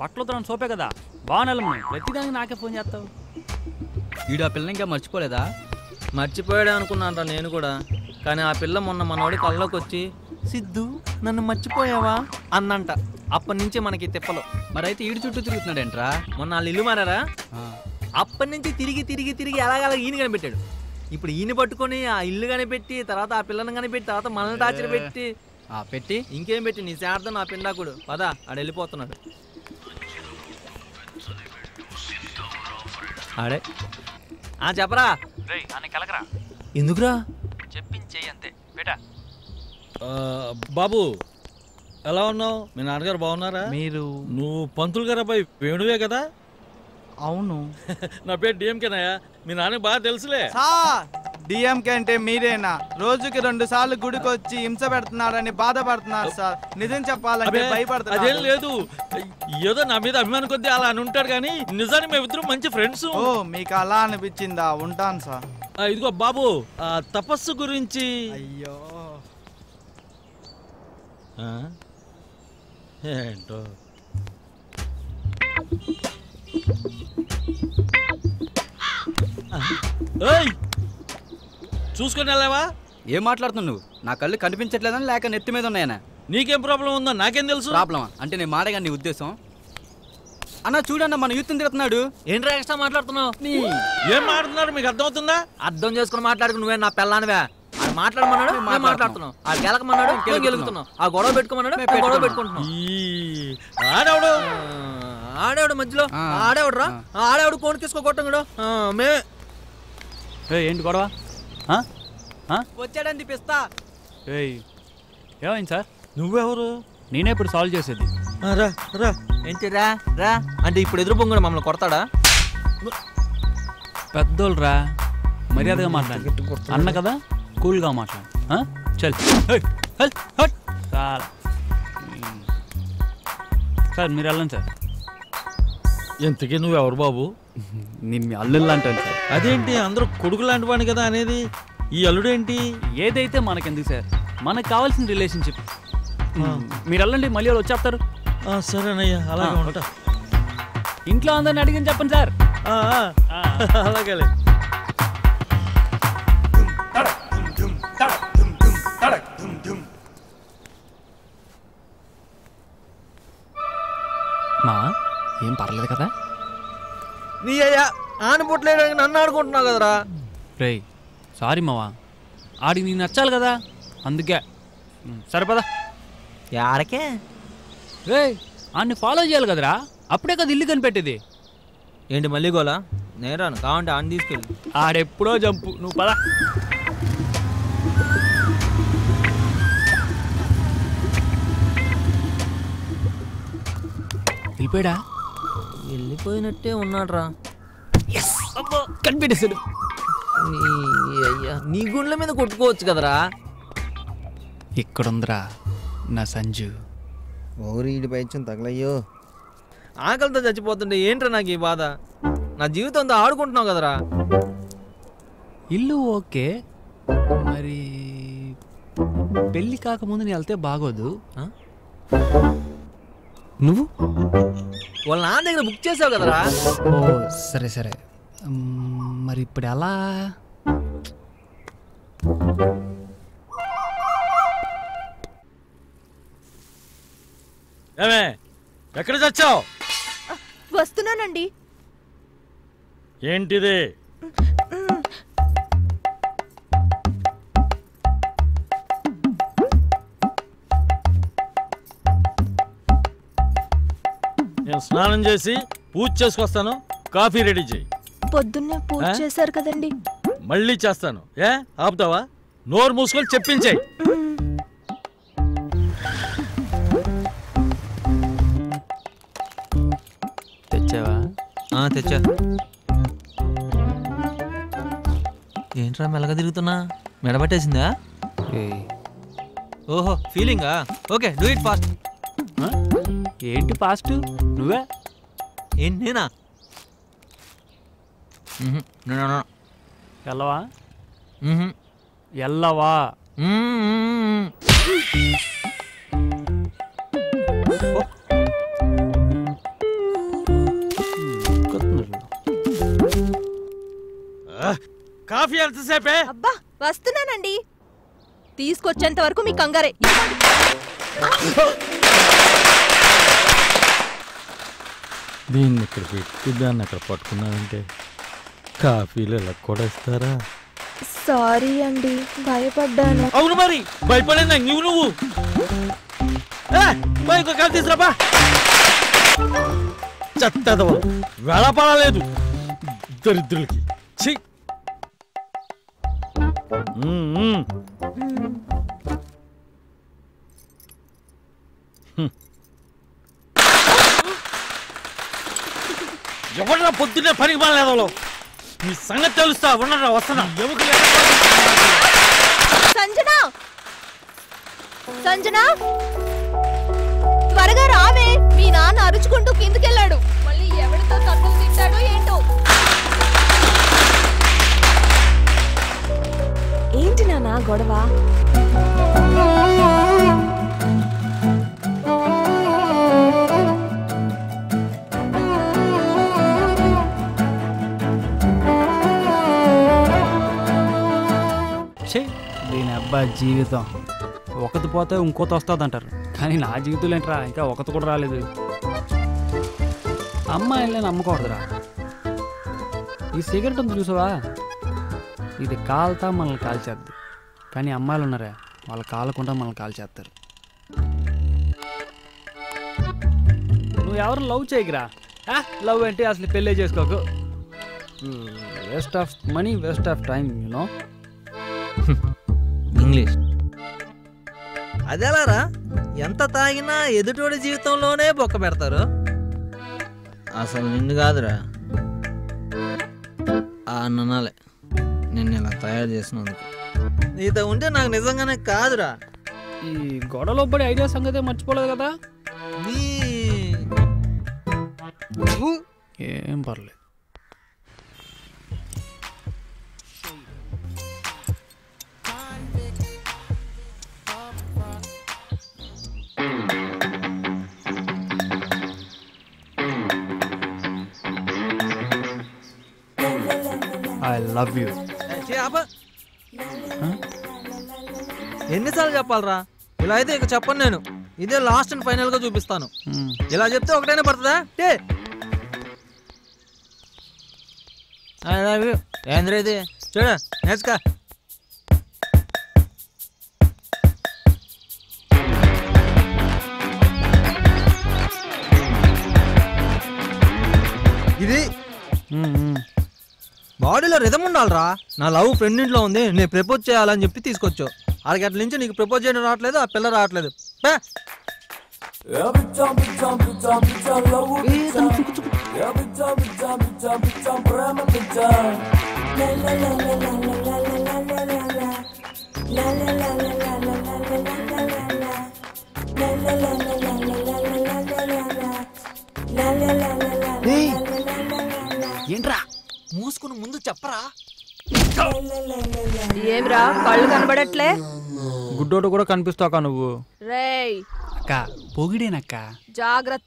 బట్టలు తన సోపే కదా బాగున్నాయి. ప్రతిదానికి నాకే ఫోన్ చేస్తావు. వీడు ఆ పిల్ల ఇంకా మర్చిపోలేదా? మర్చిపోయాడే అనుకున్నాను రా నేను కూడా. కానీ ఆ పిల్ల మొన్న మనోడి కళ్ళలోకి వచ్చి సిద్ధు నన్ను మర్చిపోయావా అందంట. అప్పటి నుంచి మనకి తిప్పలు. మరైతే ఈడు చుట్టూ తిరుగుతున్నాడేంట్రా? మొన్న వాళ్ళు ఇల్లు మారారా, అప్పటి నుంచి తిరిగి తిరిగి తిరిగి అలాగలా ఈయన కనిపెట్టాడు. ఇప్పుడు ఈయన పట్టుకొని ఆ ఇల్లు కనిపెట్టి, తర్వాత ఆ పిల్లని కనిపెట్టి, తర్వాత మనల్ని టార్చర్ పెట్టి పెట్టి ఇంకేం పెట్టి నీ శార్థం నా పిండాకుడు పదా ఆడ వెళ్ళిపోతున్నాడు. ఆడే చెప్పరా ఎందుకురా చెప్పించేయి అంతే బేటా. బాబు ఎలా ఉన్నావు? మీ నాన్నగారు బాగున్నారా? నువ్వు పంతులు గారు అబ్బాయి వేణువే కదా? అవును. నా పేరు డిఎంకేనాయా. మీ నాన్నకి బాగా తెలుసులే. డిఎంకే అంటే మీరేనా? రోజుకి 2 సార్లు గుడికి వచ్చి హింస పెడుతున్నారని బాధపడుతున్నారు సార్. నిజం చెప్పాలంటే భయపడుతున్నారు. అదేం లేదు, ఏదో నా మీద అభిమానం కొద్దీ అలా అని ఉంటాడు, కానీ నిజానికి మేమిద్దరం మంచి ఫ్రెండ్స్. ఓ మీకు అలా అనిపించిందా? ఉంటాను సార్. ఇదిగో బాబు, తపస్సు గురించి. అయ్యో ఏంటో చూసుకొని వెళ్ళావా? ఏం మాట్లాడుతున్నావు నువ్వు? నా కళ్ళు కనిపించట్లేదని లేక నెత్తి మీద ఉన్నాయనా? నీకేం ప్రాబ్లం ఉందో నాకేం తెలుసు. ప్రాబ్లమా అంటే నేను మాడగా నీ ఉద్దేశం? అన్న చూడన్న మన యూత్ తిరుగుతున్నాడు. ఏంట్రా ఎక్స్ట్రా మాట్లాడుతున్నావు? ఏం మాట్లాడుతున్నాడు మీకు అర్థమవుతుందా? అర్థం చేసుకుని మాట్లాడుకు. నువ్వే నా పిల్లానివే. మాట్లాడమన్నాడు మాట్లాడుతున్నావు, ఆ గెలకమన్నాడు గెలుగుతున్నావు, ఆ గొడవ పెట్టుకోమన్నాడు గొడవ పెట్టుకుంటున్నావు. ఆడేవాడు మధ్యలో ఆడేవాడు రా, ఆడేవాడు కోన్ తీసుకోగొట్టం కూడా మే. ఏంటి గొడవ? వచ్చాడని పిస్తా. ఏమైంది సార్? నువ్వెవరు? నేనే ఇప్పుడు సాల్వ్ చేసేది. రా రా. ఏంటి రా రా అంటే ఇప్పుడు ఎదురు పొంగుడు మమ్మల్ని కొడతాడా? పెద్దోళ్ళు రా, మర్యాదగా మాట్లాడు. అన్న కదా, కూల్గా మాట్లాడు. చల్ చాలా సార్ మీరు వెళ్ళండి సార్. ఎంతకీ నువ్వెవరు బాబు? నేను మీ అల్లుళ్ళు అంటాను సార్. అదేంటి అందరూ కొడుకు లాంటి వాడిని కదా అనేది? ఈ అల్లుడేంటి? ఏదైతే మనకెందుకు సార్, మనకు కావాల్సిన రిలేషన్షిప్. మీరు వెళ్ళండి, మళ్ళీ వాళ్ళు వచ్చేస్తారు. సరేనయ్యా, అలాగే ఉంటా. ఇంట్లో అందరిని అడిగిని చెప్పండి సార్. అలాగే. మా ఏం పర్లేదు కదా? నీ అయ్యా ఆనపుట్లేడానికి నన్ను ఆడుకుంటున్నావు కదరా. రే సారీ మావా, ఆడికి నీకు నచ్చాలి కదా, అందుకే. సరిపదా యాడకే? రే ఆడిని ఫాలో చేయాలి కదరా, అప్పుడే కదా ఇల్లు కనిపెట్టేది. ఏంటి మళ్ళీ గోలా? నేను రాను, కావంటే ఆని తీసుకెళ్ళి. ఆడెప్పుడో జంపు, నువ్వు పదా. వెళ్ళిపోయాడా? వెళ్ళిపోయినట్టే ఉన్నాడు రా. కనిపెట్టేశాడు. అయ్యా నీ గుండెల మీద కొట్టుకోవచ్చు కదరా. ఇక్కడుందిరా నా సంజు. ఓరీడి పైచం తగలయ్యో. ఆకలితో చచ్చిపోతుంటే ఏంట్రా నాకు ఈ బాధ? నా జీవితంతో ఆడుకుంటున్నావు కదరా. ఇల్లు ఓకే, మరి పెళ్ళి కాకముందు నేను వెళ్తే బాగోదు. నువ్వు వాళ్ళ నాన్న దగ్గర బుక్ చేసావు కదరా. ఓ సరే సరే, మరి ఇప్పుడు ఎలా? ఏమే ఎక్కడ చచ్చావు? వస్తున్నానండి. ఏంటిది? నేను స్నానం చేసి పూజ చేసుకొస్తాను, కాఫీ రెడీ చేయి. పొద్దున్నే పూజ చేశారు కదండి. మళ్ళీ చేస్తాను. ఆపుతావా? నోరు మూసుకొని చెప్పించేయి. తెచ్చావా? తెచ్చా. ఏంట్రా మెల్లగా తిరుగుతున్నా? మెడబట్టేసిందా? ఓహో ఫీలింగా? Okay do it fast. ఏంటి ఫాస్ట్? నువ్వే ఏంటి నేనా? ఎల్లవా? ఎల్లవా? ఎంతసేపే? అబ్బా వస్తున్నానండి. తీసుకొచ్చేంత వరకు మీ కంగారే. దీన్ని ఇక్కడ పెట్టి దాన్ని అక్కడ పట్టుకున్నానంటే కాఫీలు ఇలా కూడా ఇస్తారా? సారీ అండి, భయపడ్డాను. అవును మరి భయపడిందా నువ్వు? కాఫీ తీసురాబా. చెత్తదవ వెళ్ళపడలేదు దరిద్రులకి. ఛీ. ఎవరన్నా పొద్దున్నే పనికి పడలేదు. మీ సంగతి తెలుస్తా. ఉన్నారా? వస్తున్నా. సంజన, సంజన త్వరగా రావే. మీ నాన్న అరుచుకుంటూ కిందకెళ్ళాడు. మళ్ళీ ఎవరితో తప్పులు తిట్టాడో ఏంటో. ఏంటి నాన్న గొడవ? దీని అబ్బాయి జీవితం ఒకటి పోతే ఇంకోటి వస్తుంది అంటారు, కానీ నా జీవితంలో ఏంట్రా ఇంకా ఒకటి కూడా రాలేదు. అమ్మాయిల్ని నమ్మకూడదురా. ఈ సిగరెట్ ఉంది చూసావా, ఇది కాలుతా మనల్ని కాల్చేద్ది, కానీ అమ్మాయిలు ఉన్నారా వాళ్ళు కాలకుండా మనల్ని కాల్చేస్తారు. నువ్వు ఎవరు లవ్ చేయకురా. లవ్ అంటే అసలు పెళ్ళే చేసుకోకు. Waste of money, waste of time, you know. English అదేలారా? ఎంత తాగినా ఎదుటోడి జీవితంలోనే బొక్క పెడతారు. అసలు నిన్ను కాదురా, ఆ అన్ననాలే నిన్ను ఇలా తయారు చేసినందుకు. నీతో ఉంటే నాకు నిజంగానే కాదురా. ఈ గొడవలో పడి ఐడియా సంగతే మర్చిపోలేదు కదా. ఏం పర్లేదు. I love you. ఎన్నిసార్లు చెప్పాలరా? ఇలా అయితే ఇక చెప్పను నేను. ఇదే లాస్ట్ అండ్ ఫైనల్ గా చూపిస్తాను. ఇలా చెప్తే ఒకటైనా పడుతుందా? ఏంద్ర ఇది చూడ నేర్చుకా. ఇది బాడీలో రిధం ఉండాలరా. నా లవ్ ఫ్రెండ్ ఇంట్లో ఉంది, నేను ప్రపోజ్ చేయాలని చెప్పి తీసుకొచ్చావు. అరగట్ల నుంచి నీకు ప్రపోజ్ చేయడం రావట్లేదు, ఆ పిల్ల రావట్లేదు. ఏంట్రా మూసుకుని ముందు చెప్పరా. ఏమ్రా కళ్ళు కనబడట్లే? గుడ్డోడు కూడా కనిపిస్తావుకా నువ్వు. రేయ్ అక్క పొగిడేనక్క, జాగ్రత్త.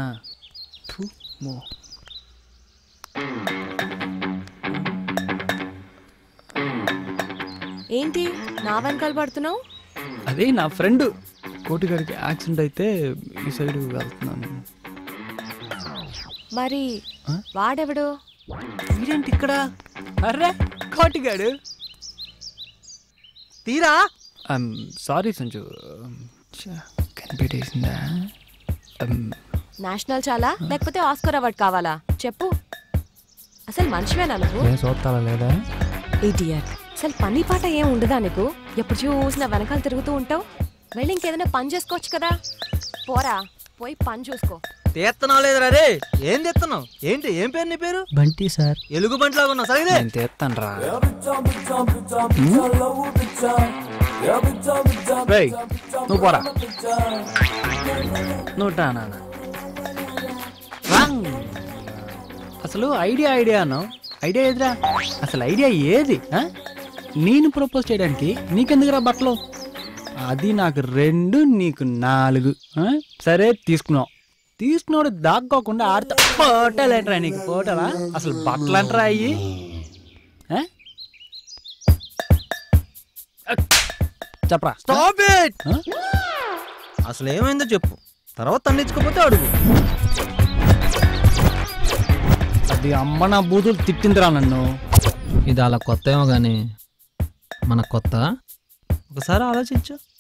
ఏంటి నా వెనకాల పడుతున్నావు? అదే నా ఫ్రెండ్ కోటిగాడికి యాక్సిడెంట్ అయితే ఈ సైడ్ వెళ్తున్నాను. మరి వాడెవడు? వీడేంటి ఇక్కడ? అర్రే కోటిగాడు. తీరా. సారీ సంజు, కనిపెట్టేసిందా? నేషనల్ చాలా లేకపోతే ఆస్కర్ అవార్డ్ కావాలా చెప్పు. అసలు మనిషివేనా నువ్వు? చూస్తావా లేదా? ఇడియట్. అసలు పని పాట ఏం ఉండదా నీకు? ఎప్పుడు చూసినా వెనకాల తిరుగుతూ ఉంటావు. వెళ్ళి ఇంకేదైనా పని చేసుకోవచ్చు కదా. పోరా పోయి పని చూసుకో. తీస్తున్నావు లేదురా రే? ఏం తీస్తున్నావు? ఏంటి? ఏం పేరు నీ పేరు? బంటి సార్. ఎలుగు బంటిలాగా ఉన్నావు. సరే నేను తీస్తాను రా. నువ్వు పోరా. నువ్వు నాన్న అసలు ఐడియా అన్నావు. ఐడియా ఏదిరా? అసలు ఐడియా ఏది? నేను ప్రపోజ్ చేయడానికి నీకెందుకురా బట్టలు? అది నాకు 2 నీకు 4. సరే తీసుకున్నాడు దాక్కోకుండా ఆడితే ఫోటోలు ఏంట్రా నీకు? ఫోటోలా? అసలు బట్టలు అంటారా అయ్యి? చెప్పరా స్టాప్ ఇట్. అసలు ఏమైందో చెప్పు, తర్వాత తన్నించుకోపోతే అడుగు. అది అమ్మ నా బూతులు తిట్టిందిరా నన్ను. ఇది అలా కొత్త ఏమో కానీ మన కొత్త. ఒకసారి ఆలోచించు.